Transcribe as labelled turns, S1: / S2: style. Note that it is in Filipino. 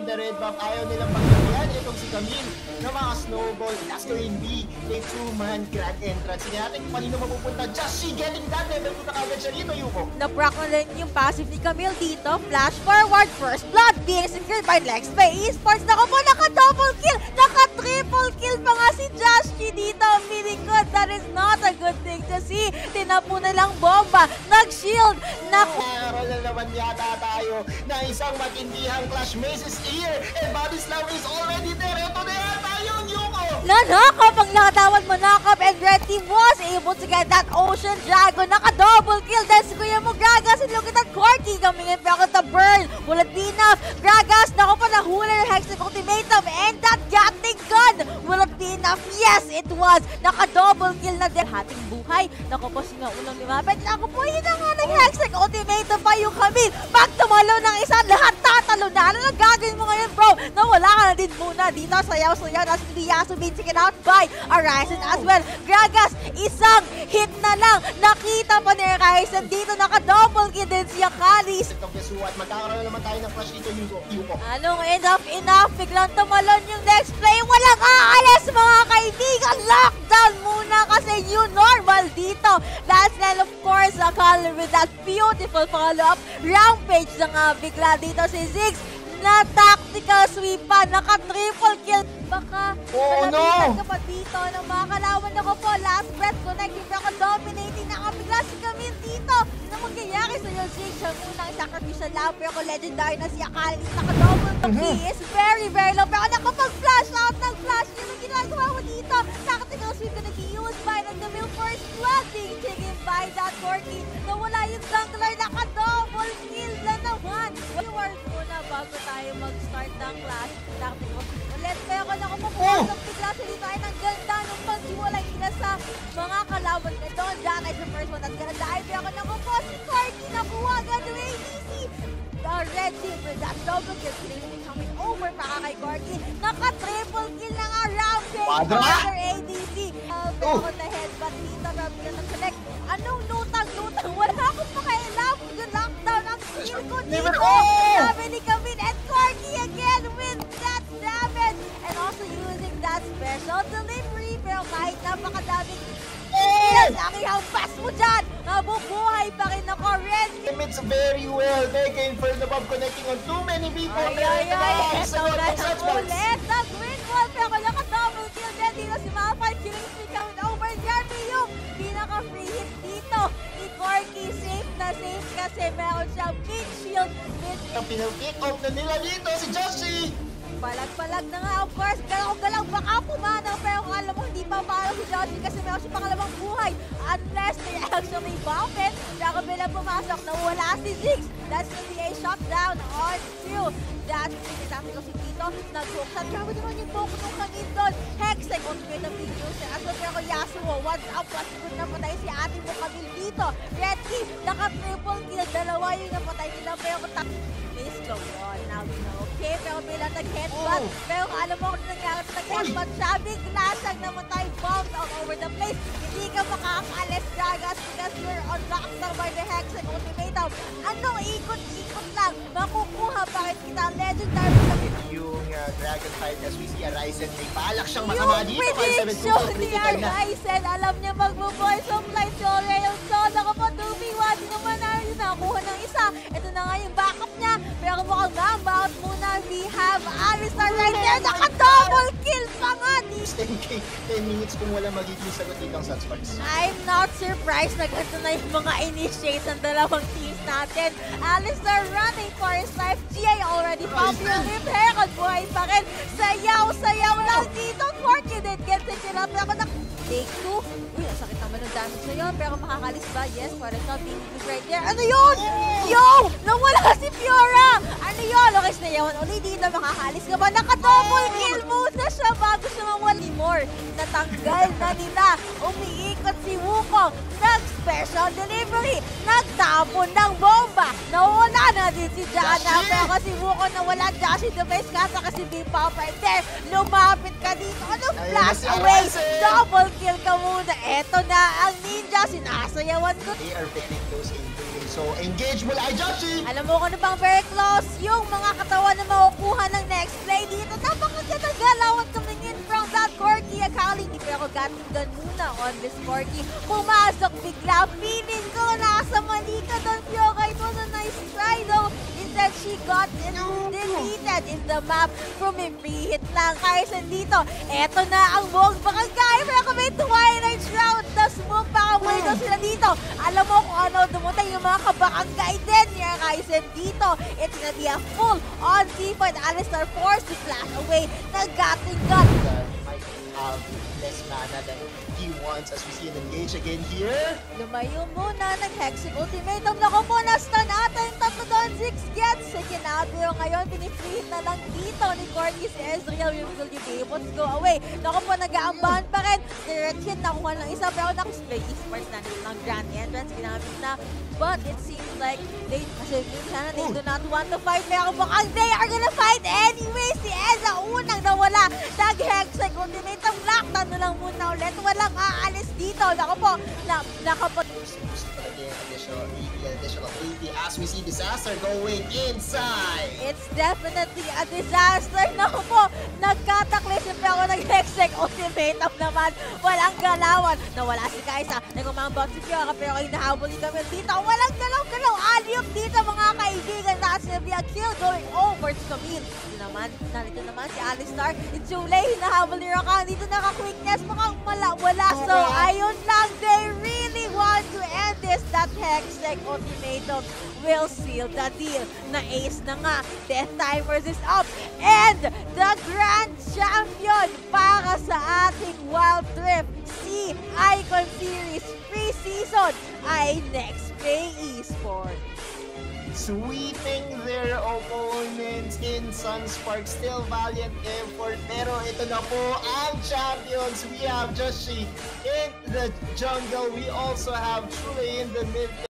S1: and the red buff. Ayaw nilang pagkakyan. Itong si Camille na mga snowball. That's going to be a two-man grand entrance. Sige natin kung kanino mapupunta. Just she getting that level 2 na kagad siya dito, Yuko.
S2: Na-proc na rin yung passive ni Camille dito. Flash forward, first blood being secured by Lex Bay Esports. Naku po, naka-double kill, naka-triple kill pa nga si Josh G dito. Feeling good, that is not a good thing to see. Tinapo na lang bomba, nag-shield,
S1: Meron na naman yata tayo na isang matindihang Clash Maze is here and Bodislav is already there. Ito na yata yun, Yuko!
S2: nanakap ang nakatawag mo, nakap, and Red Team was able to get that Ocean Dragon. Naka-double kill dahil si Kuya mo, Gragas, and look at that Corky coming in, pero the burn, wala enough. Gragas, naku pa, nahula ng Hextech Ultimatum, and that Gatling gun, wala enough. Yes, it was. Naka-double kill na din. Hating buhay, naku po, singa unang lumapit. Naku po, yun na nga ng Hextech Ultimatum pa yung Camille. Pag tumalo ng isa, lahat tatalo na. Ano lang gagawin mo ngayon, bro? Nawala ka na din muna dito. Sayaw-sayaw na si Liasu being taken out by Arising as well. Gragas, isang hit na lang. Nakita pa ni Arising dito. Naka-double kill din si Akalis.
S1: Itong Kesuat, magkakaroon na naman tayo ng flash dito, Yuko.
S2: Anong enough? Biglang tumalon yung next play. Walang aalis, mga kaibigan. Lockdown muna kasi new normal dito. That's then, of course, Akali with that beautiful follow-up. Rampage na nga bigla dito si Ziggs. Na tactical sweep pa, naka-triple kill. Baka malabitan ka pa dito ng mga kalawan ako po. Last breath connecting, pero dominating na bigla si Camille dito. Ano mangyayari sa iyo, Ziggs? Siya munang sacrificial lang, pero kung legendary na si Akali, naka-double. He is very, very low, pero nakapag-flash out ng flash. Yun ang ginagawa mo dito. Tactical sweep gonna be used by the Camille first blood being taken by that Corky. Nawala yung jungler, naka-double kill na naman. Reward muna bago tayo mag-start ng clash. Tactical sweep ulit, kaya ko nakapapasok bigla sa dito ay ng ganda ng paghiwalay nila sa mga kalaban na doon. That is the first one that's gonna die. Kaya ko nakupo si Corky, nakuha agad yung ADC. The red team with that double kill coming over para kay Corky. Naka-triple kill na nga Rampage. Another ADC. Pero na headbutt dito, Rampage na connect. Anong lutang? Wala akong pakailam. Good lockdown ang skill ko dito. Sabi ni Camille and Corky again with that damage. And also using that special delivery. Pero kahit napakadaming laki ang pass mo dyan. Nabubuhay pa rin ako, Red.
S1: It's very well. Mega Inferno Bomb connecting on too many people.
S2: Ay. Ito na ulit. The green wall. Pero naka-double kill din dito si Malphite. Killing streak coming over there. Yung pinaka-free hit dito ni Corky. Safe na safe kasi meron siyang big shield.
S1: Ang pinag-kick off na nila dito si Joshi.
S2: Palag na nga, of course. Galaw-galaw, baka pumanaw. Pero kung alam mo, hindi pa parang si Joshi kasi meron siya pangalawang buhay. Unless they actually bump it. Kaya bilang pumasok, nawala si Ziggs. That's gonna be a shutdown on two. That's the tactical si Tito. Nag-hook shot. Grabe naman yung focus ng kangin doon. Hextech, ultimate ng video. As well, pero Yasuo, what's up? What's good na patay si ate mo Camille dito. Red Team, naka-triple kill. Dalawa yung napatay nila. Pero please go on. Now we know. Okay, pero bilang nag-headbutt. Pero alam mo kung nangyari sa nag-headbutt siya, bigla siyang namatay, bombs all over the place. Hindi ka makakaalis, Gragas, because you're on lockdown by the Hextech Ultimatum. Anong ikot-ikot lang, makukuha pa rin kita. Legendary na
S1: yung Dragonfire as we see Arising. May balak siyang masama dito.
S2: Yung prediction ni Arising, alam niya magbo-voice of light si Oriel. So, nakapag 2v1, di naman nakuha ng isa. Ito na nga yung backup niya. Pero mukhang nga, muna, we have Alistar right there. Naka-double kill pa nga.
S1: 10 minutes kung wala magiging sagot dito ang Sunsparks.
S2: I'm not surprised na ganito na yung mga initiates ng dalawang teams natin. Alistar running for his life. GA already found your repair. Buhay pa rin. Sayaw lang dito. Corky did get the kill up. Pero take 2. Uy, ang sakit naman ng damage na yun. Pero makakalis ba? Yes, for it's not being used right there. Ano yun? Yo! Nawala si Fiora! Ano yun? Lokis na yawan ulit dito. Makakalis ka ba? Naka-double kill muna siya bago siya mawali more. Natanggal na nila. Umiikot si Wukong. Nag-special delivery. Nagtapon ng bomba. Nawala na din si Jana. Pero kasi Wukong nawala. Joshi the best kasa kasi Bimpa right there. Lumapit ka dito. Ano? Flash away. Double kill ka muna. Eto na ang ninja. Sinasayawan ko.
S1: They are very close in doing so. Engage mula ay Joshi!
S2: Alam mo kung ano bang very close? Yung mga katawan na makukuha ng next Gatling gun muna on this Corki. Pumasok bigla. Feeling ko nasa mali ka doon, Pyoka. It was a nice try though. Instead, she got deleted in the map from a free hit lang. Carson dito. Eto na ang buong barangay. Pero kung may Twilight Shroud na smoke, baka muli sila dito. Alam mo kung ano, dumutay yung mga kabarangay din niya. Carson dito. It's gonna be a full-on team-fight. Alistar forced to flash away. Nag-Gatling gun.
S1: Might have less mana than he wants as we see him engage again here.
S2: Lumayo muna, nag-Hexing Ultimatum. Naku po, na-stun ata yung tatlo doon. Ziggs gets Kinabrio. Ngayon, pinifreehit na lang dito ni Corki si Ezreal. Will you be able to go away? Naku po, nag-aambahan pa rin. Direct hit, nakuha ng isa. Pero nakusplay esports na nito ng Grand Entrance. Ginamit na. But it seems like they do not want to fight. Pero mukhang they are gonna fight anyway. Si Eza unang nawala. Nag-Hexing Ultimatum. Lockdown na lang muna ulit. Walang aalis dito. Naku po, nakapot.
S1: Additional AP as we see Disaster going inside.
S2: It's definitely a disaster. Naku po, nagkataklis yung pero nag-Hexing Ultimatum naman. Walang galawan. Nawala si Kai'Sa. Nagumambot si Fiora pero hinahabol ni Camille dito. Walang galaw-galaw. Aliyop dito mga kaibigan. That's gonna be a kill going over to Camille. Narito naman si Alistar. It's too late. Hinahabol ni Rakan. Dito naka-quickness. Mukhang wala. So, ayun lang. They really want to end this. That Hextech Ultimatum will seal the deal. Na-ace na nga. Death Timers is up. And the Grand Champion para sa ating Wild Rift si Icon Series free season ay Nextplay Esports.
S1: Sweeping their opponents in Sunspark. Still valiant effort. Pero ito na po ang champions. We have Joshi in the jungle. We also have Chule in the mid.